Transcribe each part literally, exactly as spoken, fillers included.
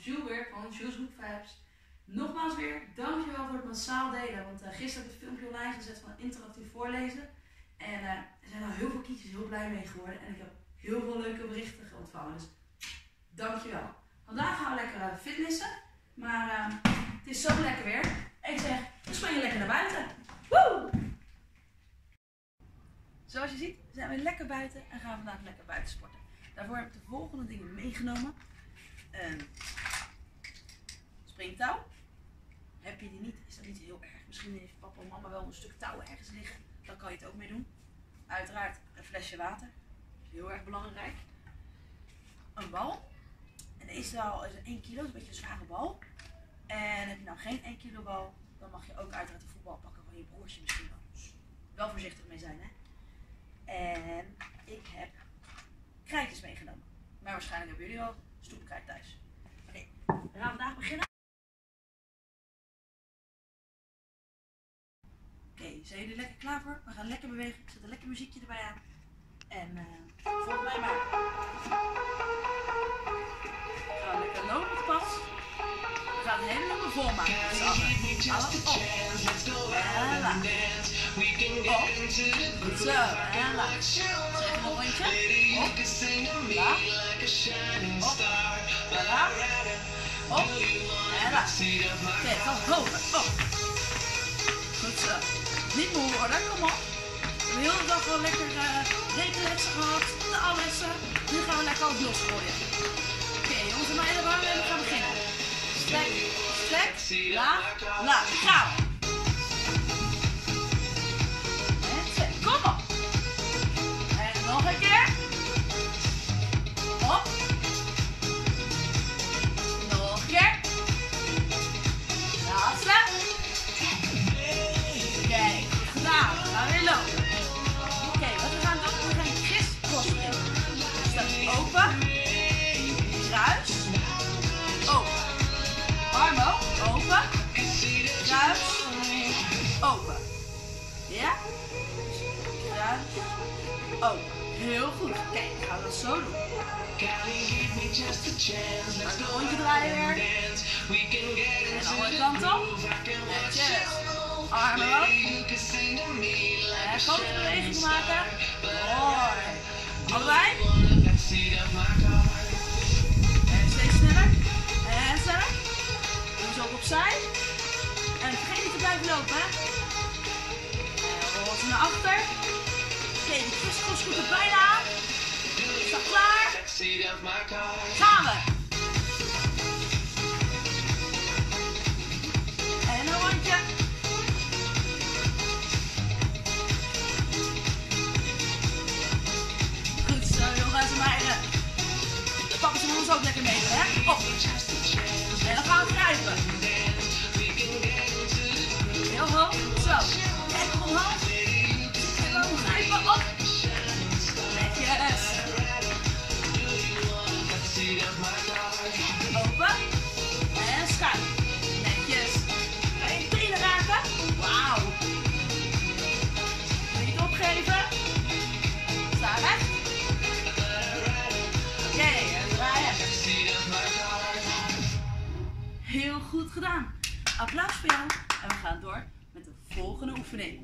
Jules weer van Jules Hoek Vibes. Nogmaals weer, dankjewel voor het massaal delen. Want uh, gisteren heb ik het filmpje online gezet van interactief voorlezen. En uh, er zijn al heel veel kietjes heel blij mee geworden. En ik heb heel veel leuke berichten ontvangen. Dus dankjewel. Vandaag gaan we lekker uh, fitnessen. Maar uh, het is zo lekker weer. En ik zeg, we springen lekker naar buiten. Woe! Zoals je ziet zijn we lekker buiten en gaan we vandaag lekker buiten sporten. Daarvoor heb ik de volgende dingen meegenomen. Een springtouw. Heb je die niet, is dat niet heel erg. Misschien heeft papa en mama wel een stuk touw ergens liggen. Dan kan je het ook mee doen. Uiteraard een flesje water. Dat is heel erg belangrijk. Een bal. En deze bal is één kilo, dat is een beetje een zware bal. En heb je nou geen één kilo bal, dan mag je ook uiteraard een voetbal pakken van je broertje misschien wel. Dus wel voorzichtig mee zijn, hè. En ik heb krijtjes meegenomen. Maar waarschijnlijk hebben jullie al stoepkrijt thuis. Oké, okay, we gaan vandaag beginnen. Oké, okay, zijn jullie lekker klaar voor? We gaan lekker bewegen. Ik zet een lekker muziekje erbij aan. En uh, volg mij maar. We gaan lekker lopen op het pad. We gaan het helemaal volmaken. Dus alle op. En laag. Op. Goed zo. En laag. Zeg nog een rondje. Op. Laag. Op. En laag. Op. En laag. Oké, okay, gaan hoger. Op. Goed zo. Niet moe worden, kom op. We hebben de hele dag wel lekker uh, rekenlessen gehad, taallessen. Nu gaan we lekker op los gooien. Oké, okay, jongens en meiden, we gaan beginnen. Strek, strek, laag, laag. Gaan we. En zet, kom op. En nog een keer. Op. Nog een keer. Laatste. Kijk, goed gedaan. We gaan weer lopen. Oké, okay, wat we gaan doen, we gaan crisscross springen. Dus open, kruis, open. Armen open, kruis, open. Ja? Kruis, open. Heel goed. Kijk, gaan we dat zo doen. Laat een rondje draaien weer. En de andere kant op. Netjes. Armen op. En grote beweging maken. Mooi. Allebei. En steeds sneller. En sneller. Doe zo ook opzij. En vergeet niet te blijven lopen, hè. En rol ze naar achter. Oké, okay, de crisscross komt er bijna aan. Is dat klaar? Gaan we. En een rondje. Goed zo, jongens en meiden. De papa's en ons ook lekker mee, hè? Op. En dan gaan we grijpen. Heel hoog. Zo. En omhoog. En dan grijpen op. Netjes. Open. En schuin. Netjes. Ga je tenen raken? Wauw. Wil je het opgeven? Sta recht. Oké, okay, en draaien. Heel goed gedaan. Applaus voor jou. En we gaan door met de volgende oefening.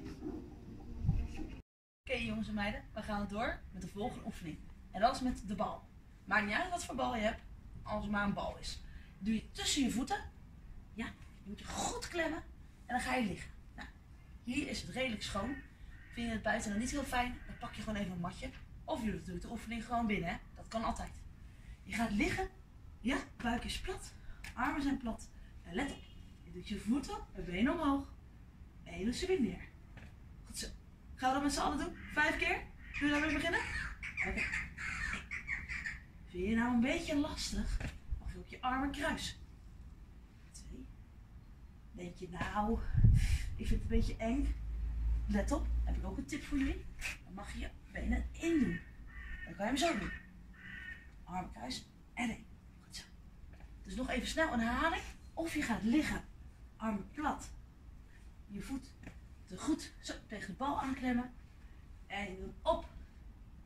Oké, okay, jongens en meiden, we gaan door met de volgende oefening. En dat is met de bal. Maakt niet uit wat voor bal je hebt, als het maar een bal is. Doe je tussen je voeten. Ja, je moet je goed klemmen. En dan ga je liggen. Nou, hier is het redelijk schoon. Vind je het buiten dan niet heel fijn, dan pak je gewoon even een matje. Of je doet de oefening gewoon binnen, hè? Dat kan altijd. Je gaat liggen. Ja, buik is plat. Armen zijn plat. En let op. Je doet je voeten en benen omhoog. En je doet ze weer neer. Goed zo. Gaan we dat met z'n allen doen? Vijf keer? Zullen we daarmee beginnen? Oké. Okay. Vind je nou een beetje lastig? Mag je ook je armen kruisen. Twee. Denk je nou, ik vind het een beetje eng. Let op, heb ik ook een tip voor jullie. Dan mag je je benen in doen. Dan kan je hem zo doen. Armen kruisen en één. Goed zo. Dus nog even snel een herhaling. Of je gaat liggen. Armen plat. Je voet te goed zo tegen de bal aanklemmen. En je doet op.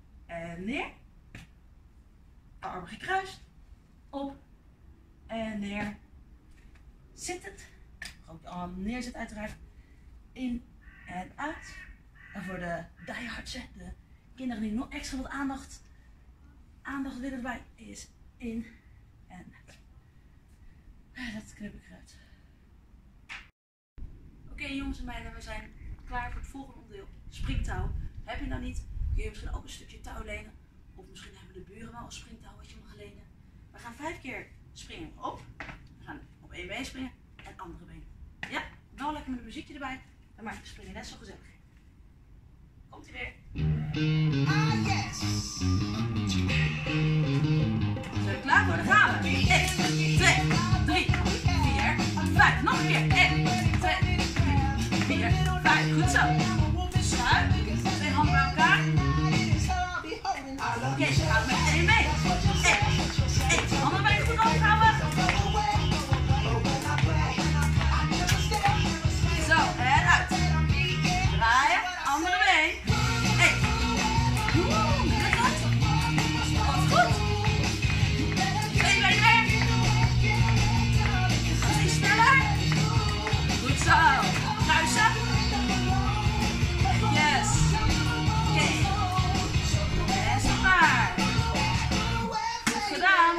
En neer. Armen gekruist. Op. En neer. dan neerzet uiteraard. In en uit. En voor de diehards, de kinderen die nog extra wat aandacht, aandacht willen erbij, is in en uit. Dat knip ik eruit. Oké okay, jongens en meiden, we zijn klaar voor het volgende onderdeel. Springtouw. Heb je nou niet, kun je misschien ook een stukje touw lenen. Of misschien hebben de buren wel een springtouw wat je mag lenen. We gaan vijf keer springen op. We gaan op één been springen en andere been. Ja, wel lekker met een muziekje erbij. Dan maakt de springen net zo gezellig. Komt ie weer. Ah yes! Zijn we klaar voor? Dan gaan we. één, twee, drie, vier, vijf. Nog een keer. één, twee, drie, vier, vijf. Goed zo. Schuif. Twee handen bij elkaar. Oké, okay, dan gaan we met één been. één, één. Handen been goed ophouden. Zo, en uit. Draaien. Andere been. één. Oeh, dat gaat. Goed. Twee benen weer. Iets sneller. Goed zo. Kruisen. Yes. Oké. Okay. En zo maar. Goed gedaan.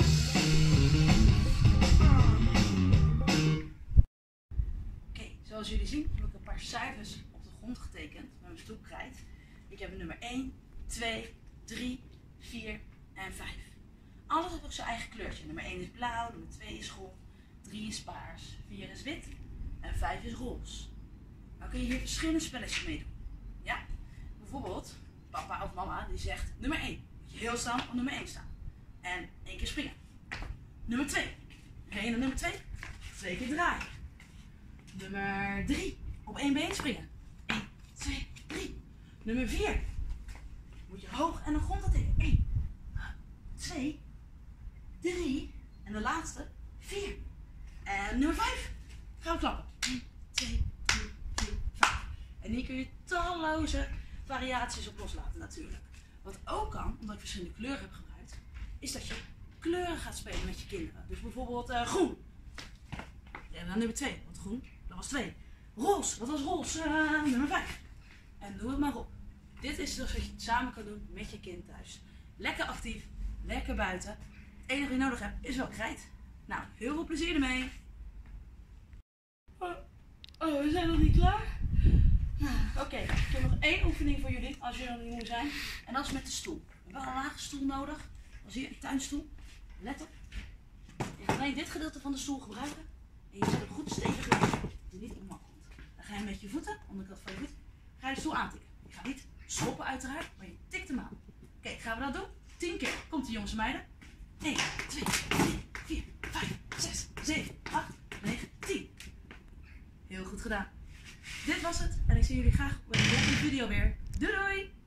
Oké, okay, zoals jullie zien heb ik een paar cijfers op de grond getekend met mijn stoepkrijt. Ik heb nummer één, twee, drie, vier en vijf. Alles heeft ook zijn eigen kleurtje. Nummer één is blauw, nummer twee is groen, drie is paars, vier is wit en vijf is roze. Dan kun je hier verschillende spelletjes mee doen. Ja? Bijvoorbeeld, papa of mama die zegt nummer één. Moet je heel staan op nummer één staan. En één keer springen. Nummer twee. Ren je naar nummer twee? Twee keer draaien. Nummer drie. Op één been springen. één, twee, drie. Nummer vier. Moet je hoog en de grond tekenen. één, twee, drie. En de laatste, vier. En nummer vijf. Gaan we klappen. één, twee, drie, vier, vijf. En hier kun je talloze variaties op loslaten natuurlijk. Wat ook kan, omdat ik verschillende kleuren heb gebruikt, is dat je kleuren gaat spelen met je kinderen. Dus bijvoorbeeld uh, groen. En dan nummer twee, want groen, dat was twee. Roze, dat was roze, uh, nummer vijf. En doe het maar op. Dit is dus wat je samen kan doen met je kind thuis. Lekker actief, lekker buiten. Het enige wat je nodig hebt is wel krijt. Nou, heel veel plezier ermee. Oh, oh we zijn nog niet klaar. Oké, okay, ik heb nog één oefening voor jullie als jullie nog niet moe zijn. En dat is met de stoel. We hebben wel een lage stoel nodig. Als hier een tuinstoel. Let op. Je gaat alleen dit gedeelte van de stoel gebruiken. En je zet hem goed stevig neer. Dat hij niet omhoog komt. Dan ga je met je voeten, onderkant van je voet, ga je de stoel aantikken. Je gaat niet schoppen uiteraard, maar je tikt hem aan. Oké, okay, gaan we dat doen? Tien keer. Komt ie jongens en meiden. één, twee, drie, vier, vijf, zes, zeven, acht, negen, tien. Heel goed gedaan. Dit was het en ik zie jullie graag bij de volgende video weer. Doei doei!